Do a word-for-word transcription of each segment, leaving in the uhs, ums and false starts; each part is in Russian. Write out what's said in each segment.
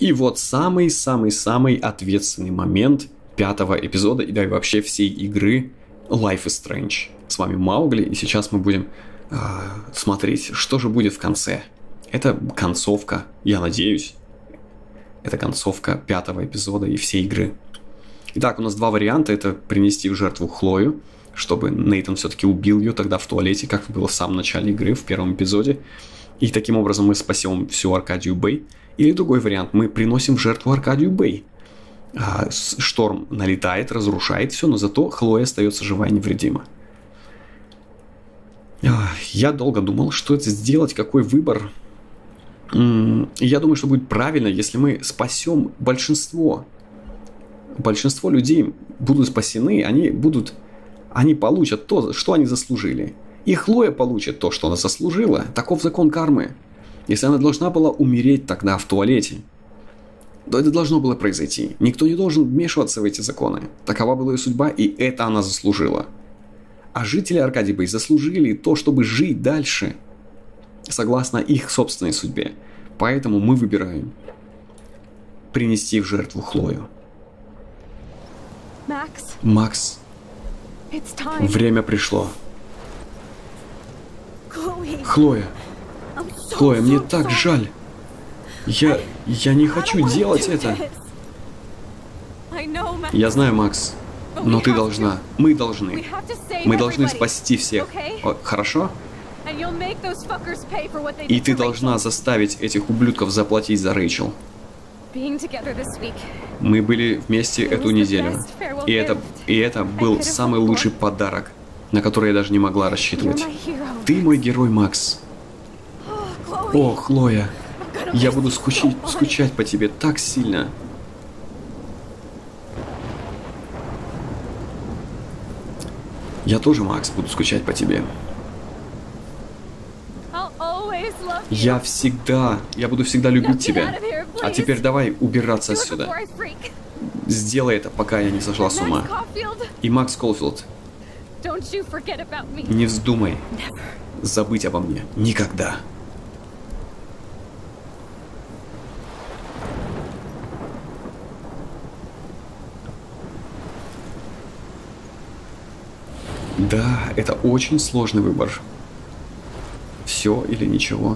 И вот самый-самый-самый ответственный момент пятого эпизода и да и вообще всей игры Life is Strange. С вами Маугли, и сейчас мы будем э, смотреть, что же будет в конце. Это концовка, я надеюсь. Это концовка пятого эпизода и всей игры. Итак, у нас два варианта. Это принести в жертву Хлою, чтобы Нейтан все-таки убил ее тогда в туалете, как было в самом начале игры, в первом эпизоде. И таким образом мы спасем всю Аркадию Бэй. Или другой вариант. Мы приносим в жертву Аркадию Бэй. А, шторм налетает, разрушает все, но зато Хлоя остается жива и невредима. А, я долго думал, что это сделать, какой выбор. Я думаю, что будет правильно, если мы спасем большинство. Большинство людей будут спасены, они будут, они получат то, что они заслужили. И Хлоя получит то, что она заслужила. Таков закон кармы. Если она должна была умереть тогда в туалете, то это должно было произойти. Никто не должен вмешиваться в эти законы. Такова была ее судьба, и это она заслужила. А жители Аркадии Бэй заслужили то, чтобы жить дальше, согласно их собственной судьбе. Поэтому мы выбираем принести в жертву Хлою. Макс, Макс, время пришло. Хлоя, Хлоя, мне так жаль. Я, я не хочу делать это. Я знаю, Макс, но ты должна. Мы должны. Мы должны спасти всех. О, хорошо? И ты должна заставить этих ублюдков заплатить за Рэйчел. Мы были вместе эту неделю. И это, и это был самый лучший подарок, на который я даже не могла рассчитывать. Ты мой герой, Макс. О, Хлоя. Я буду скучать, скучать по тебе так сильно. Я тоже, Макс, буду скучать по тебе. Я всегда, я буду всегда любить тебя. А теперь давай убираться отсюда. Сделай это, пока я не сошла с ума. И Макс Колфилд, не вздумай забыть обо мне. Никогда. Да, это очень сложный выбор. Все или ничего.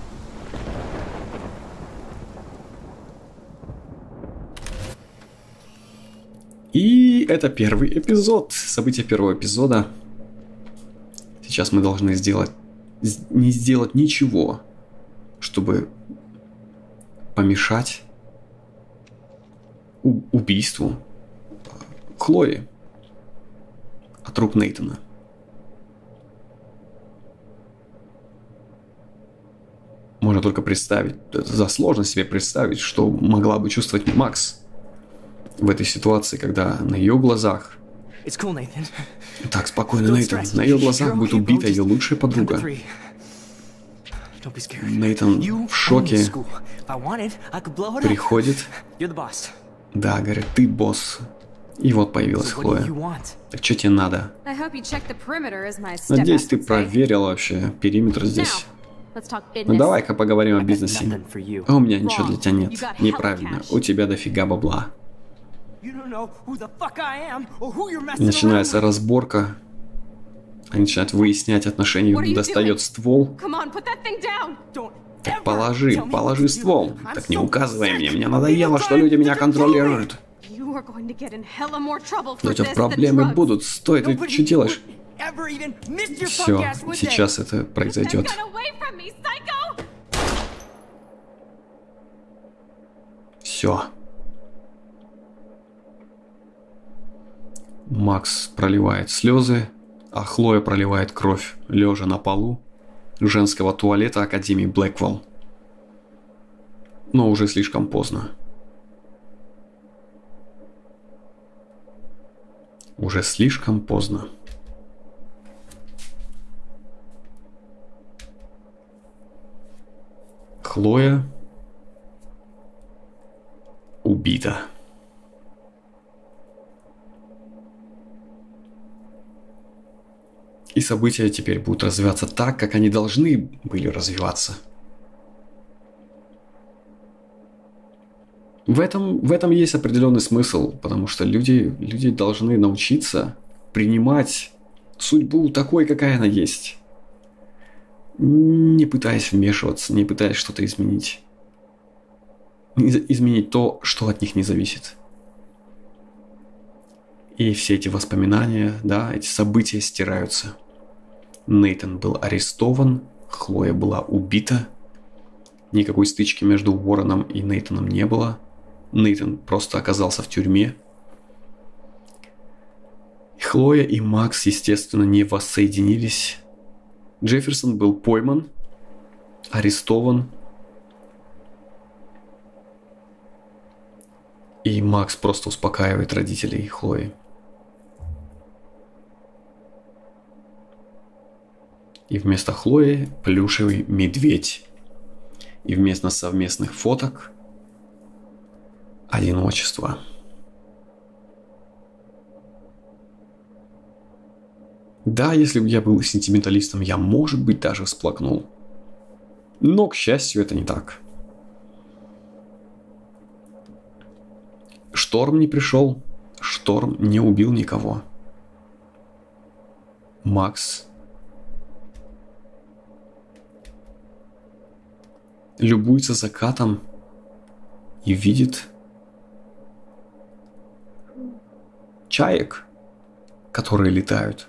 И это первый эпизод. События первого эпизода. Сейчас мы должны сделать... Не сделать ничего, чтобы помешать у- убийству Хлои. А труп Нейтана. Можно только представить, за сложно себе представить, что могла бы чувствовать Макс в этой ситуации, когда на ее глазах... Cool, Так, спокойно, Нейтан. На ее глазах будет убита ее лучшая подруга. Нейтан в шоке. Приходит. Да, говорит, ты босс. И вот появилась Хлоя. Так что тебе надо? Надеюсь, ты проверил вообще периметр здесь. Ну давай-ка поговорим о бизнесе. А у меня ничего для тебя нет. Неправильно. У тебя дофига бабла. Начинается разборка. Они начинают выяснять отношения. Достает ствол. Так положи, положи ствол. Так не указывай мне. Мне надоело, что люди меня контролируют. Но у тебя проблемы будут. Стой, ты что делаешь? Все, сейчас это произойдет. Все. Макс проливает слезы, а Хлоя проливает кровь, лежа на полу женского туалета Академии Блэквелл. Но уже слишком поздно. Уже слишком поздно. Хлоя убита. И события теперь будут развиваться так, как они должны были развиваться. В этом, в этом есть определенный смысл, потому что люди, люди должны научиться принимать судьбу такой, какая она есть, не пытаясь вмешиваться, не пытаясь что-то изменить. Изменить то, что от них не зависит. И все эти воспоминания, да, эти события стираются. Нейтан был арестован, Хлоя была убита. Никакой стычки между Уорреном и Нейтаном не было. Нейтан просто оказался в тюрьме. Хлоя и Макс, естественно, не воссоединились. Джефферсон был пойман, арестован. И Макс просто успокаивает родителей Хлои. И вместо Хлои плюшевый медведь. И вместо совместных фоток одиночество. Да, если бы я был сентименталистом, я, может быть, даже всплакнул. Но, к счастью, это не так. Шторм не пришел, шторм не убил никого. Макс любуется закатом и видит чаек, которые летают.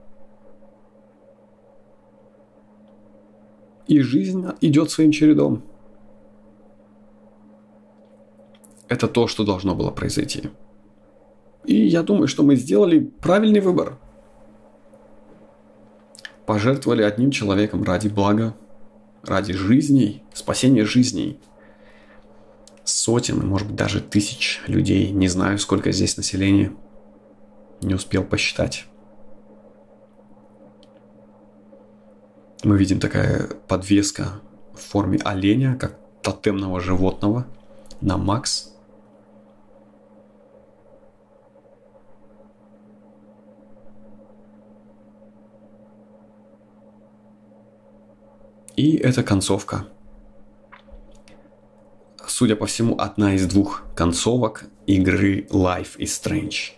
И жизнь идет своим чередом. Это то, что должно было произойти. И я думаю, что мы сделали правильный выбор. Пожертвовали одним человеком ради блага, ради жизней, спасения жизней. Сотен, может быть, даже тысяч людей. Не знаю, сколько здесь населения. Не успел посчитать. Мы видим такая подвеска в форме оленя, как тотемного животного, на Макс. И это концовка. Судя по всему, одна из двух концовок игры Life is Strange.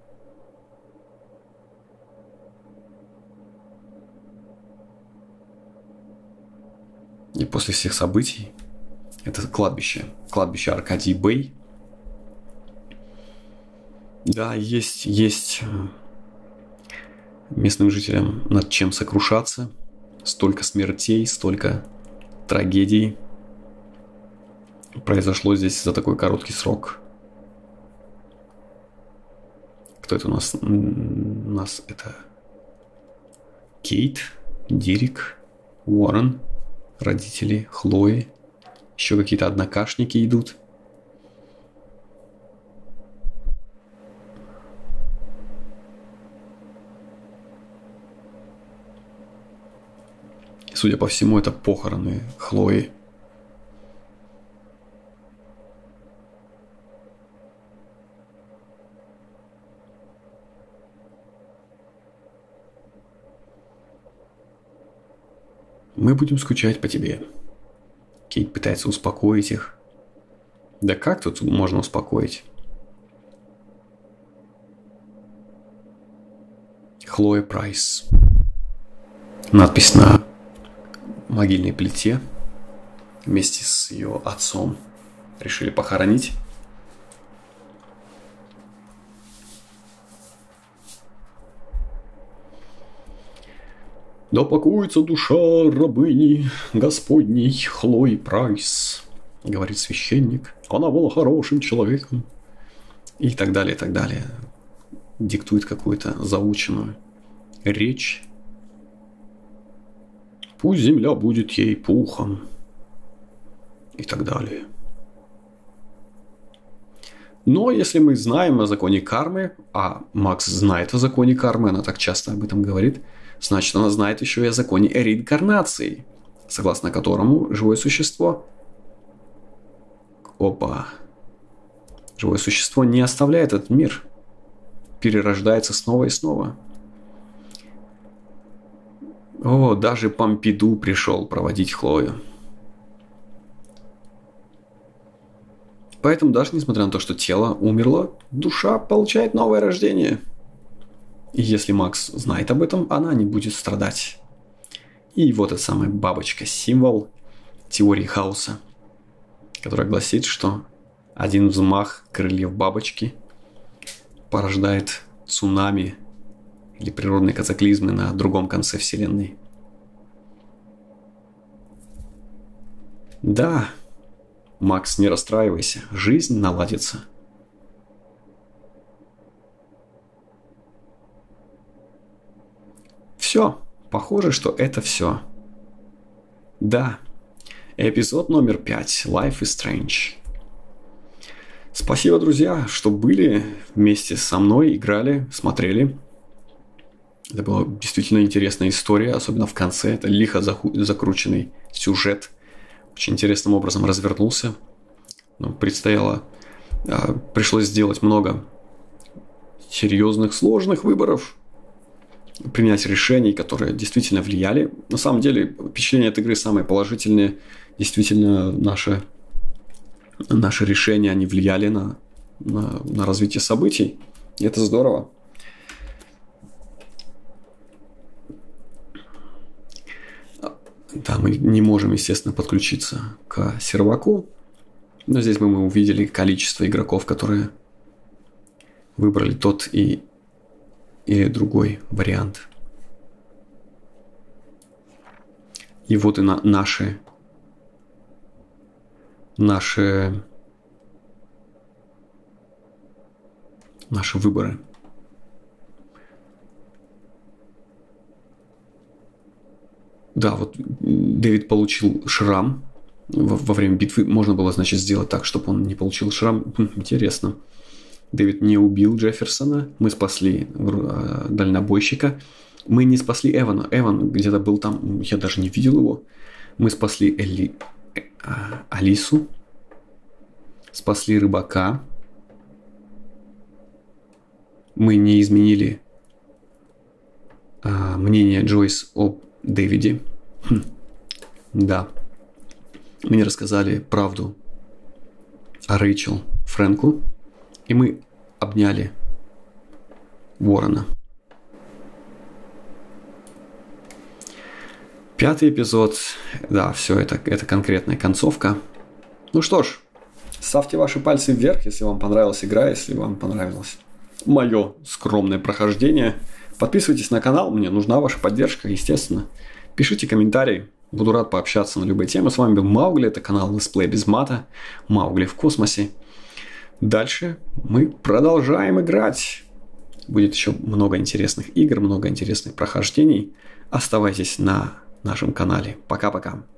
И после всех событий, это кладбище, кладбище Аркадий Бэй. Да, есть, есть местным жителям над чем сокрушаться. Столько смертей, столько трагедий произошло здесь за такой короткий срок. Кто это у нас? У нас это Кейт, Дирик, Уоррен, родители Хлои. Еще какие-то однокашники идут. Судя по всему, это похороны Хлои. Мы будем скучать по тебе. Кейт пытается успокоить их. Да как тут можно успокоить? Хлоя Прайс. Надпись на могильной плите. Вместе с ее отцом решили похоронить. «Да покоится душа рабыни Господней Хлои Прайс», — говорит священник. «Она была хорошим человеком». И так далее, и так далее. Диктует какую-то заученную речь. «Пусть земля будет ей пухом». И так далее. Но если мы знаем о законе кармы, а Макс знает о законе кармы, она так часто об этом говорит, значит, она знает еще и о законе реинкарнации, согласно которому живое существо... Опа. Живое существо не оставляет этот мир. Перерождается снова и снова. О, даже Помпиду пришел проводить Хлою. Поэтому даже несмотря на то, что тело умерло, душа получает новое рождение. И если Макс знает об этом, она не будет страдать. И вот эта самая бабочка, символ теории хаоса, которая гласит, что один взмах крыльев бабочки порождает цунами или природные катаклизмы на другом конце Вселенной. Да, Макс, не расстраивайся, жизнь наладится. Все, похоже, что это все. Да, эпизод номер пять. Life is Strange. Спасибо, друзья, что были вместе со мной, играли, смотрели. Это была действительно интересная история, особенно в конце. Это лихо закрученный сюжет. Очень интересным образом развернулся. Но предстояло, пришлось сделать много серьезных, сложных выборов. Принять решений, которые действительно влияли. На самом деле, впечатления от игры самые положительные. Действительно, наши, наши решения, они влияли на, на, на развитие событий. И это здорово. Да, мы не можем, естественно, подключиться к серваку. Но здесь мы увидели количество игроков, которые выбрали тот и или другой вариант. И вот и на наши наши наши выборы. Да, вот Дэвид получил шрам во, во время битвы. Можно было, значит, сделать так, чтобы он не получил шрам. Интересно. Дэвид не убил Джефферсона. Мы спасли э, дальнобойщика. Мы не спасли Эвана. Эван где-то был там. Я даже не видел его. Мы спасли Элли, э, Алису. Спасли рыбака. Мы не изменили э, мнение Джойс об Дэвиде. Хм. Да. Мы не рассказали правду о Рэйчел Фрэнку. И мы обняли Уоррена. Пятый эпизод. Да, все это, это конкретная концовка. Ну что ж, ставьте ваши пальцы вверх, если вам понравилась игра, если вам понравилось мое скромное прохождение. Подписывайтесь на канал, мне нужна ваша поддержка, естественно. Пишите комментарии, буду рад пообщаться на любые темы. С вами был Маугли, это канал Летсплей без мата. Маугли в космосе. Дальше мы продолжаем играть. Будет еще много интересных игр, много интересных прохождений. Оставайтесь на нашем канале. Пока-пока.